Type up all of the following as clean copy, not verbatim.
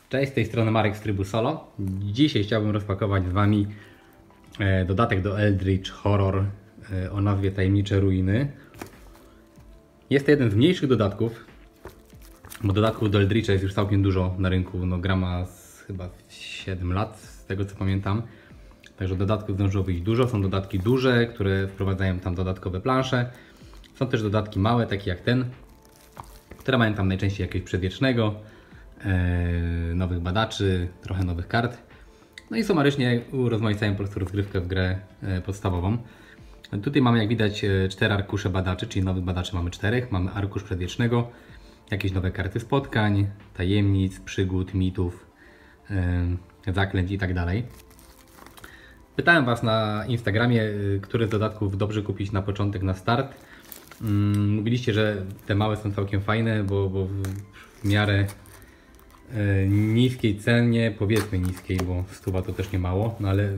Cześć, z tej strony Marek z trybu solo. Dzisiaj chciałbym rozpakować z Wami dodatek do Eldritch Horror o nazwie Tajemnicze Ruiny. Jest to jeden z mniejszych dodatków, bo dodatków do Eldritcha jest już całkiem dużo na rynku. No, gra ma chyba 7 lat, z tego co pamiętam. Także dodatków zdążyło wyjść dużo. Są dodatki duże, które wprowadzają tam dodatkowe plansze. Są też dodatki małe, takie jak ten, które mają tam najczęściej jakiegoś przedwiecznego, nowych badaczy, trochę nowych kart. No i sumarycznie urozmaicają po prostu rozgrywkę w grę podstawową. Tutaj mamy, jak widać, 4 arkusze badaczy, czyli nowych badaczy mamy 4. Mamy arkusz przedwiecznego, jakieś nowe karty spotkań, tajemnic, przygód, mitów, zaklęć i tak dalej. Pytałem Was na Instagramie, który z dodatków dobrze kupić na początek, na start. Mówiliście, że te małe są całkiem fajne, bo w miarę niskiej cenie, powiedzmy niskiej, bo 100 to też nie mało, no ale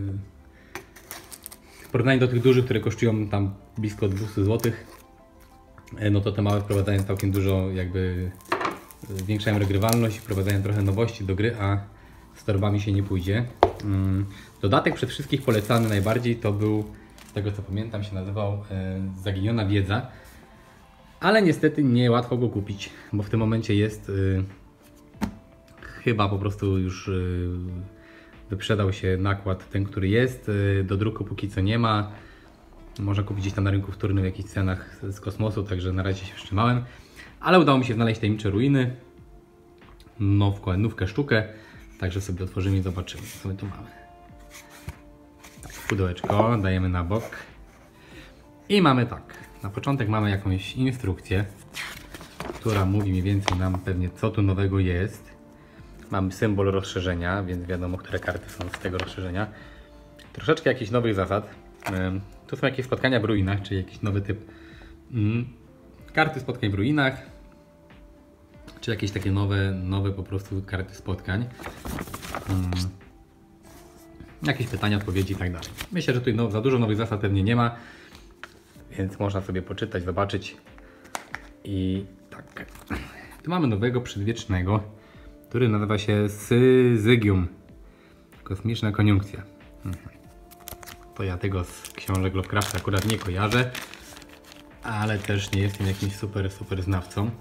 w porównaniu do tych dużych, które kosztują tam blisko 200 zł, no to te małe wprowadzają całkiem dużo, jakby zwiększają regrywalność, wprowadzają trochę nowości do gry, a z torbami się nie pójdzie. Dodatek przed wszystkich polecany najbardziej to był, z tego co pamiętam, się nazywał Zaginiona Wiedza, ale niestety nie łatwo go kupić, bo w tym momencie jest chyba po prostu już wyprzedał się nakład ten, który jest. Do druku póki co nie ma. Można kupić gdzieś tam na rynku wtórnym w jakichś cenach z kosmosu, także na razie się wstrzymałem. Ale udało mi się znaleźć Tajemnicze Ruiny. Nówkę sztukę. Także sobie otworzymy i zobaczymy, co my tu mamy. Tak, pudełeczko dajemy na bok. I mamy tak. Na początek mamy jakąś instrukcję, która mówi mniej więcej nam pewnie, co tu nowego jest. Mamy symbol rozszerzenia, więc wiadomo, które karty są z tego rozszerzenia. Troszeczkę jakichś nowych zasad. Tu są jakieś spotkania w ruinach, czyli jakiś nowy typ karty spotkań w ruinach. Czy jakieś takie nowe po prostu karty spotkań. Jakieś pytania, odpowiedzi i tak dalej. Myślę, że tutaj za dużo nowych zasad pewnie nie ma, więc można sobie poczytać, zobaczyć. I tak. Tu mamy nowego przedwiecznego, który nazywa się Syzygium. Kosmiczna koniunkcja. To ja tego z książek Lovecrafta akurat nie kojarzę, ale też nie jestem jakimś super znawcą.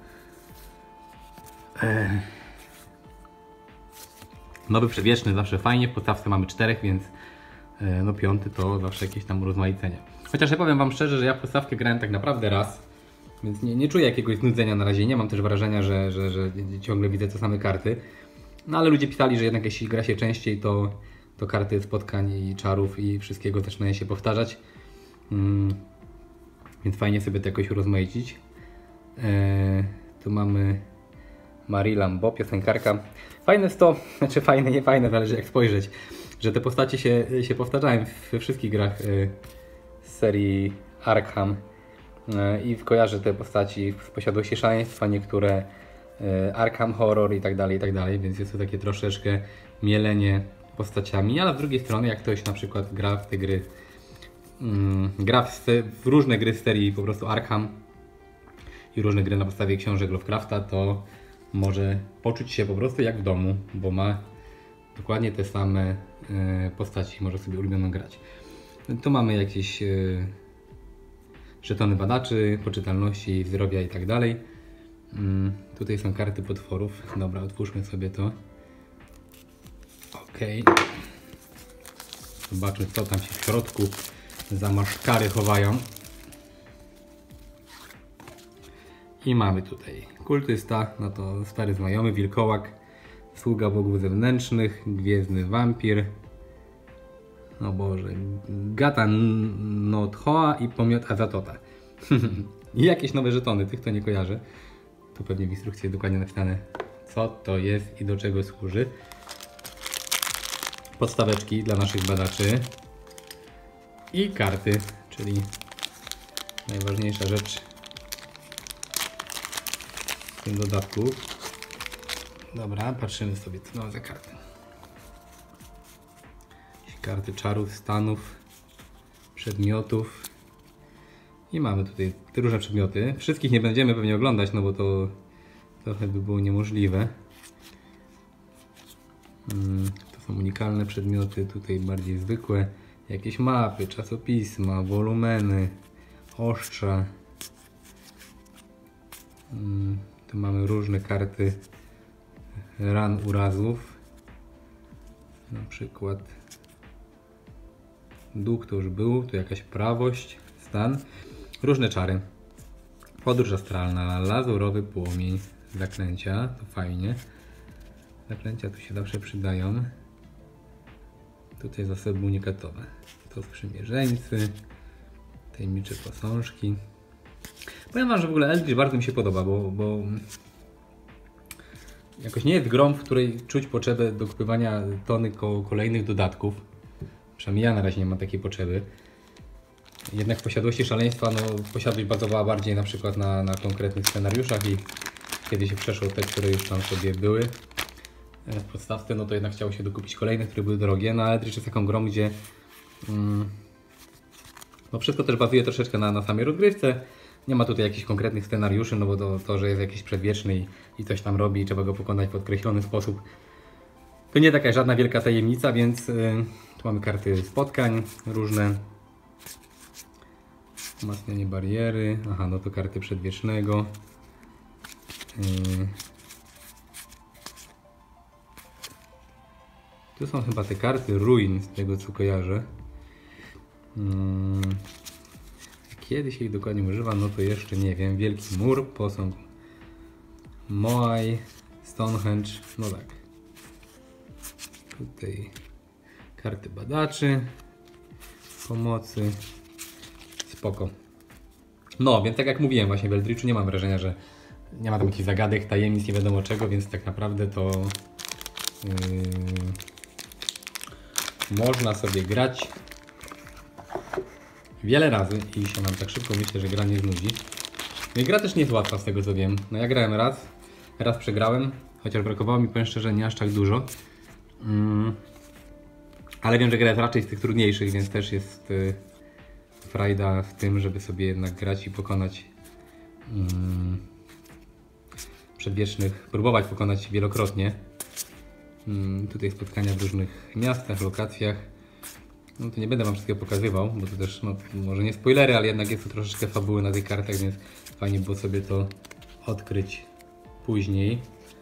Nowy przedwieczny zawsze fajnie, w podstawce mamy 4, więc no 5 to zawsze jakieś tam urozmaicenie. Chociaż ja powiem Wam szczerze, że ja w podstawkę grałem tak naprawdę raz, więc nie czuję jakiegoś znudzenia na razie. Nie mam też wrażenia, że ciągle widzę te same karty. No ale ludzie pisali, że jednak jeśli gra się częściej, to karty spotkań i czarów i wszystkiego zaczynają się powtarzać. Więc fajnie sobie to jakoś urozmaicić. Tu mamy Marie Lambeau, piosenkarka. Fajne jest to, znaczy fajne, nie fajne, zależy jak spojrzeć, że te postacie się powtarzają we wszystkich grach z serii Arkham. I kojarzę te postaci w Posiadłości Szaleństwa, niektóre Arkham Horror i tak dalej, więc jest to takie troszeczkę mielenie postaciami, ale z drugiej strony jak ktoś na przykład gra w te gry, gra w różne gry z serii po prostu Arkham i różne gry na podstawie książek Lovecrafta, to może poczuć się po prostu jak w domu, bo ma dokładnie te same postaci, może sobie ulubioną grać. Tu mamy jakieś żetony badaczy, poczytalności, zdrowia i tak dalej. Tutaj są karty potworów. Dobra, otwórzmy sobie to. Ok. Zobaczmy, co tam się w środku za maszkary chowają. I mamy tutaj kultysta, no to stary znajomy, wilkołak, sługa bogów zewnętrznych, gwiezdny wampir. O Boże, Gata Nothoa i pomiot Azatota. I jakieś nowe żetony, tych to nie kojarzę. Tu pewnie w instrukcji jest dokładnie napisane, co to jest i do czego służy. Podstaweczki dla naszych badaczy. I karty, czyli najważniejsza rzecz w tym dodatku. Dobra, patrzymy sobie, co mamy za karty. Karty czarów, stanów, przedmiotów. I mamy tutaj te różne przedmioty. Wszystkich nie będziemy pewnie oglądać, no bo to trochę by było niemożliwe. To są unikalne przedmioty, tutaj bardziej zwykłe. Jakieś mapy, czasopisma, wolumeny, ostrza. Tu mamy różne karty ran urazów. Na przykład duch to już był, tu jakaś prawość, stan. Różne czary. Podróż astralna, lazurowy płomień, zaklęcia, to fajnie. Zaklęcia tu się zawsze przydają. Tutaj zasoby unikatowe. To sprzymierzeńcy, tajemnicze posążki. Powiem wam, że w ogóle Eldritch bardzo mi się podoba, bo jakoś nie jest grą, w której czuć potrzebę dokupywania tony kolejnych dodatków. Przynajmniej ja na razie nie mam takiej potrzeby. Jednak w Posiadłości Szaleństwa posiadłość bazowała bardziej na przykład na konkretnych scenariuszach i kiedy się przeszło te, które już tam sobie były w podstawce, no to jednak chciało się dokupić kolejne, które były drogie. No ale Eldritch jest taką grą, gdzie no wszystko też bazuje troszeczkę na samej rozgrywce. Nie ma tutaj jakichś konkretnych scenariuszy, no bo to, że jest jakiś przedwieczny i coś tam robi i trzeba go pokonać w określony sposób, to nie taka żadna wielka tajemnica, więc tu mamy karty spotkań różne. Umacnianie bariery, aha, no to karty przedwiecznego. Tu są chyba te karty ruin, z tego co kojarzę. Kiedy się ich dokładnie używa, no to jeszcze nie wiem. Wielki mur, posąg Moai, Stonehenge, no tak. Tutaj karty badaczy, pomocy, spoko. No, więc tak jak mówiłem właśnie w Eldritchu, nie mam wrażenia, że nie ma tam jakichś zagadek, tajemnic, nie wiadomo czego, więc tak naprawdę to można sobie grać wiele razy i się nam tak szybko myślę, że gra nie znudzi. No i gra też nie jest łatwa z tego co wiem. No ja grałem raz przegrałem, chociaż brakowało mi, powiem szczerze, nie aż tak dużo. Ale wiem, że gra jest raczej z tych trudniejszych, więc też jest frajda w tym, żeby sobie jednak grać i pokonać przedwiecznych, próbować pokonać wielokrotnie. Tutaj spotkania w różnych miastach, lokacjach. No to nie będę wam wszystkiego pokazywał, bo to też, no, może nie spoilery, ale jednak jest tu troszeczkę fabuły na tych kartach, więc fajnie było sobie to odkryć później.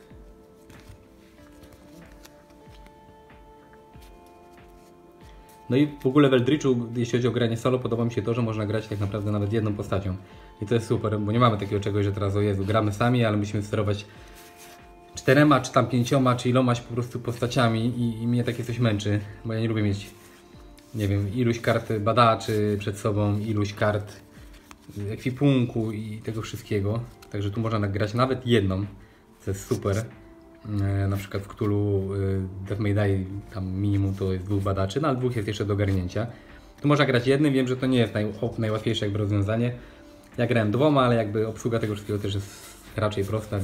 No i w ogóle w Eldritchu, jeśli chodzi o granie solo, podoba mi się to, że można grać tak naprawdę nawet jedną postacią. I to jest super, bo nie mamy takiego czegoś, że teraz o Jezu, gramy sami, ale musimy sterować 4 czy tam 5 czy ilomaś po prostu postaciami i mnie takie coś męczy, bo ja nie lubię mieć, nie wiem, iluś kart badaczy przed sobą, iluś kart ekwipunku i tego wszystkiego. Także tu można grać nawet jedną, co jest super. Na przykład w Cthulhu Death May Die tam minimum to jest 2 badaczy, no ale 2 jest jeszcze do ogarnięcia. Tu można grać jednym, wiem, że to nie jest najłatwiejsze jakby rozwiązanie. Ja grałem 2, ale jakby obsługa tego wszystkiego też jest raczej prosta,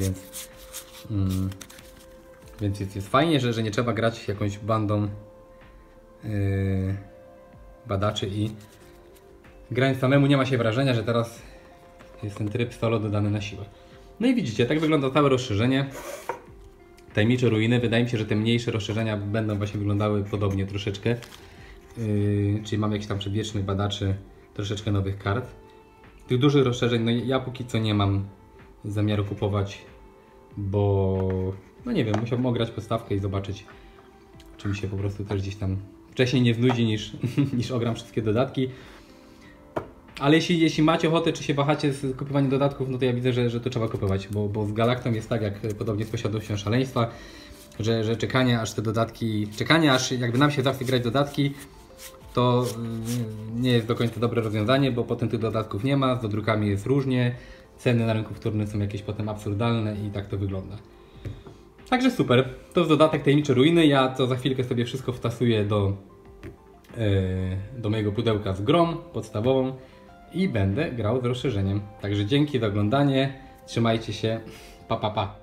więc jest fajnie, że nie trzeba grać jakąś bandą badaczy i grając samemu nie ma się wrażenia, że teraz jest ten tryb solo dodany na siłę. No i widzicie, tak wygląda całe rozszerzenie. Tajemnicze ruiny. Wydaje mi się, że te mniejsze rozszerzenia będą właśnie wyglądały podobnie troszeczkę. Czyli mam jakiś tam przedwiecznych badaczy, troszeczkę nowych kart. Tych dużych rozszerzeń, no ja póki co nie mam zamiaru kupować, bo no nie wiem, musiałbym ograć podstawkę i zobaczyć, czy mi się po prostu też gdzieś tam wcześniej nie znudzi niż ogram wszystkie dodatki. Ale jeśli macie ochotę, czy się wahacie z kupowaniem dodatków, no to ja widzę, że to trzeba kupować, bo z Galaktą jest tak, jak podobnie z Posiadłością Szaleństwa, że czekanie aż te dodatki, aż jakby nam się zachce grać dodatki, to nie jest do końca dobre rozwiązanie, bo potem tych dodatków nie ma, z dodrukami jest różnie, ceny na rynku wtórnym są jakieś potem absurdalne i tak to wygląda. Także super, to jest dodatek Tajemnicze Ruiny, ja to za chwilkę sobie wszystko wtasuję do mojego pudełka z grą podstawową i będę grał z rozszerzeniem. Także dzięki za oglądanie, trzymajcie się, pa pa pa.